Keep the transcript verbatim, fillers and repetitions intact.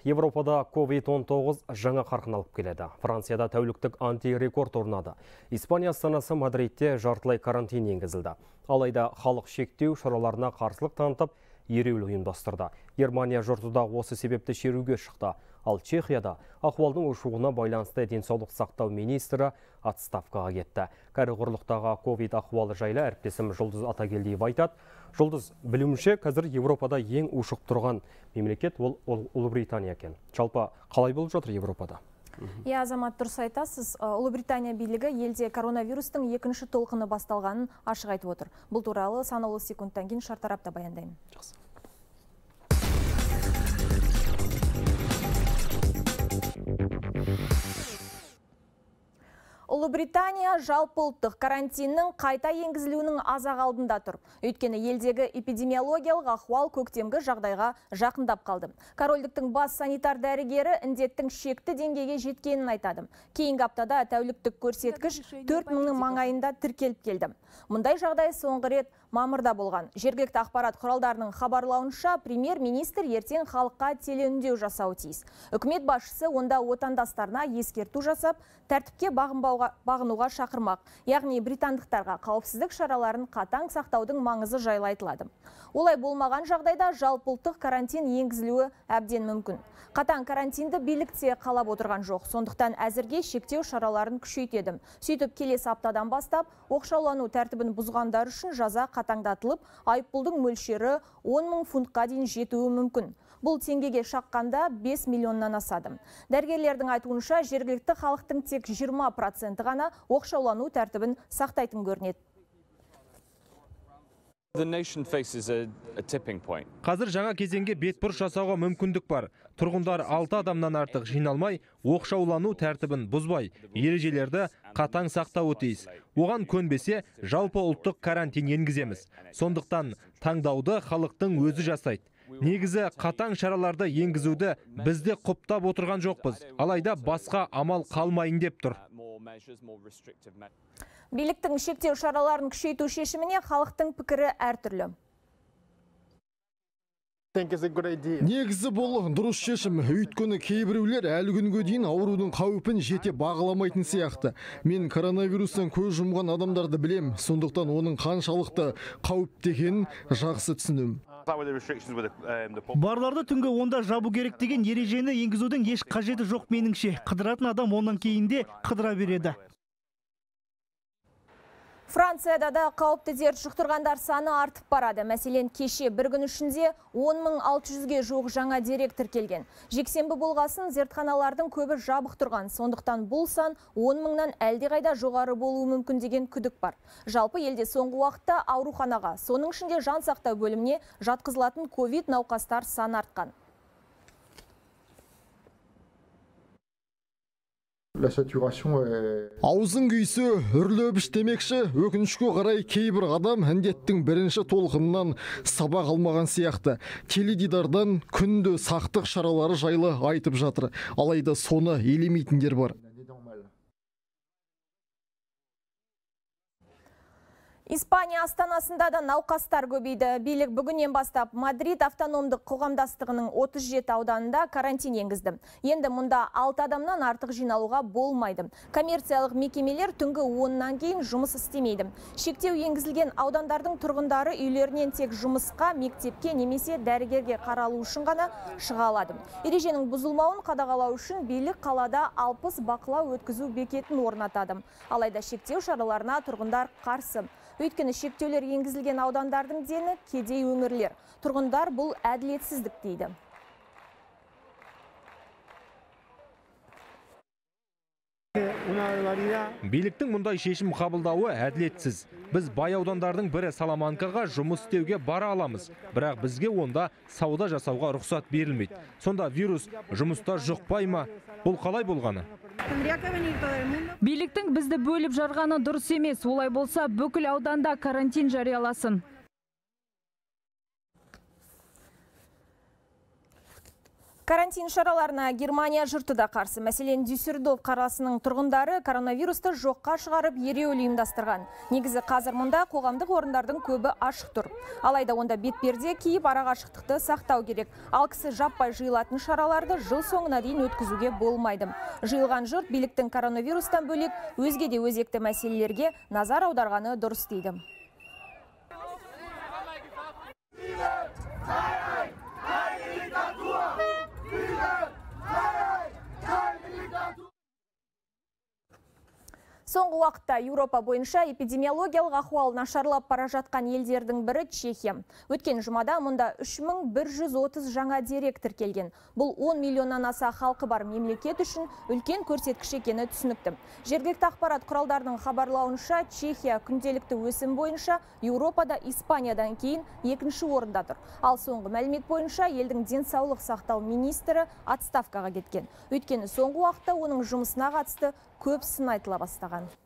Европада ковид он тоғыз жаңа қарқын алып келеді. Францияда тәуліктік антирекорд орнады. Испания астанасы Мадридте жартылай карантин енгізілді. Алайда халық шектеу шараларына қарсылық танытып, ереуіл ұйымдастырды. Германия жұрты да осы себепті шеруге шықты. Ал Чехияда ахуалдың ушығуына байланысты денсаулық сақтау министрі отставкаға кетті. Кәрі құрлықтағы ковид ахуалы жайлы әріптесім Жұлдыз Атагелдиев айтады. Жұлдыз, білуімше, қазір Европада ең ушық тұрған мемлекет ол Ұлыбритания екен. Жалпы қалай болып жатыр Европада? Я Азамат, дұрыс айтасыз. Ұлыбритания билігі елде коронавирустың екінші толқыны басталғанын ашық айтып отыр. Бұл туралы санаулы секундтан кейін шартарапта баяндаймын. Жақсы. Ұлыбритания жалпыұлттық карантиннің қайта енгізілуінің азақ алдында тұр. Өйткені елдегі эпидемиологиялық ахуал көктемгі жағдайға жақындап қалды. Корольдіктің бас санитар дәрігері індеттің шекті деңгейге жеткенін айтады. Кейінгі аптада тәуліктік көрсеткіш төрт мыңның маңайында тіркеліп келді. Мұндай жағдай соңғы рет мамырда болған. Жергілікті ақпарат құралдарының хабарлауынша премьер-министр ертең халыққа телеүндеу жасауы тиіс. Үкімет басшысы онда отандастарына ескерту жасап, тәртіпке бағынуға шақырмақ. Яғни британдықтарға қауіпсіздік шараларын қатаң сақтаудың маңызы жайлы айтылады. Олай болмаған жағдайда жалпыұлттық карантин енгізілуі әбден мүмкін. Қатаң карантинді билікте қалап отырған жоқ. Сондықтан әзірге шектеу шараларын күшейтеді. Сөйтіп келесі аптадан бастап оқшаулану тәртібін бұзғандар үшін жаза қатаңдатылып, айыппұлдың мөлшері он мың фунтқа дейін жетуі мүмкін. Бұл теңгеге шаққанда бес миллионнан асады. Дәрігерлердің айтуынша жергілікті халықтың тек жиырма проценті ғана оқшаулану тәртібін сақтайтын көрінеді. Қазір жаңа кезеңге бетбұрыс жасауға мүмкіндік бар. Тұрғындар алты адамнан артық жиналмай, оқшаулану тәртібін бұзбай, ережелерді қатаң сақтауы тиіс. Оған көнбесе, жалпы ұлттық карантин енгіземіз. Сондықтан таңдауды халықтың өзі жасайды. Негізі қатаң шараларды енгізуді бізде құптап отырған жоқпыз. Алайда басқа амал қалмайын деп тұр. Биліктің шектеу шараларын күшейту шешіміне халықтың пікірі әртүрлі. Негізі бұл дұрыс шешім. Өйткені кейбіреулер әлі күнге дейін аурудың қауіпін жете бағаламайтын сияқты. Мен коронавирустан көз жұмған адамдарды білем, сондықтан оның қаншалықты қауіпті екенін жақсы түсінемін. Барларды түнгі онда жабу керек деген ережені енгізудің еш қажеті жоқ меніңше. Қыдыратын адам онан кейінде қыдыра береді. Францияда да қауіпті дерт жұқтырғандар саны артып барады. Мәселен, кеше бір күн ішінде он мың алты жүзге жуық жаңа дерек тіркелген. Жексенбі болғасын зертханалардың көбі жабық тұрған. Сондықтан бұл сан он мыңнан әлдеқайда жоғары болуы мүмкін деген күдік бар. Жалпы елде соңғы уақытта ауруханаға, соның ішінде жан сақтау бөліміне жатқызылатын ковид науқастар саны артқан. Аузың күйсі, үрлөбіш демекші, өкінішке қарай кейбір адам індеттің бірінші толқынынан сабақ алмаған сияқты. Теледидардан күнде сақтық шаралары жайлы айтып жатыр. Алайда соны елемейтіндер бар. Испания астанасында да науқастар көбейді. Билік бүгіннен бастап Мадрид автономдық қоғамдастығының отыз жеті ауданында карантин енгізді. Енді мұнда алты адамнан артық жиналуға болмайды. Коммерциялық мекемелер түнгі оннан кейін жұмыс істемейді. Шектеу енгізілген аудандардың тұрғындары үйлерінен тек жұмысқа, мектепке немесе дәрігерге қаралу үшін ғана шыға алады. Ереженің бұзылмауын қадағалау үшін билік қалада алпыс бақылау өткізу бекетін орнатады. Алайда шектеу шараларына тұрғындар қарсы. Өйткені шектеулер енгізілген аудандардың дені кедей өңірлер. Тұрғындар бұл әділетсіздік дейді. Биліктің мұндай шешім қабылдауы әділетсіз. Біз бай аудандардың бірі Саламанкаға жұмыс істеуге бара аламыз. Бірақ бізге онда сауда жасауға рұқсат берілмейді. Сонда вирус жұмыста жұқпай ма? Бұл қалай болғаны? Биліктің бізді бөліп жарғаны дұрыс емес. Олай болса, бүкіл ауданда карантин жарияласын. Карантин шараларына Германия жұрты да қарсы. Мәселен, Дюссельдорф қаласының тұрғындары коронавирусты жоққа шығарып ереуіл ұйымдастырған. Негізі қазір мұнда қоғамдық орындардың көбі ашық тұр. Алайда онда бетперде киіп арақашықтықты сақтау керек. Ал кісі жаппай жиылатын шараларды жыл соңына дейін өткізуге болмайды. Жиылған жұрт биліктің коронавирустан бөлек өзге де өзекті мәселелерге назар аударғаны дұрыс дейді. Соңғы уақытта Еуропа бойынша эпидемиологиялық ахуал нашарлап бара жатқан елдердің бірі Чехия. Өткен жұмада мұнда үш мың бір жүз отыз жаңа дерек тіркелген. Бұл он миллионнан аса халқы бар мемлекет үшін үлкен көрсеткіш екені түсінікті. Жергілікті ақпарат құралдарының хабарлауынша, Чехия күнделікті өсім бойынша Еуропада Испаниядан кейін екінші орында тұр. Ал соңғы мәлімет бойынша елдің денсаулық сақтау министрі отставкаға кеткен. Өйткені соңғы уақытта оның жұмысына қатысты көп сын айтыла бастаған.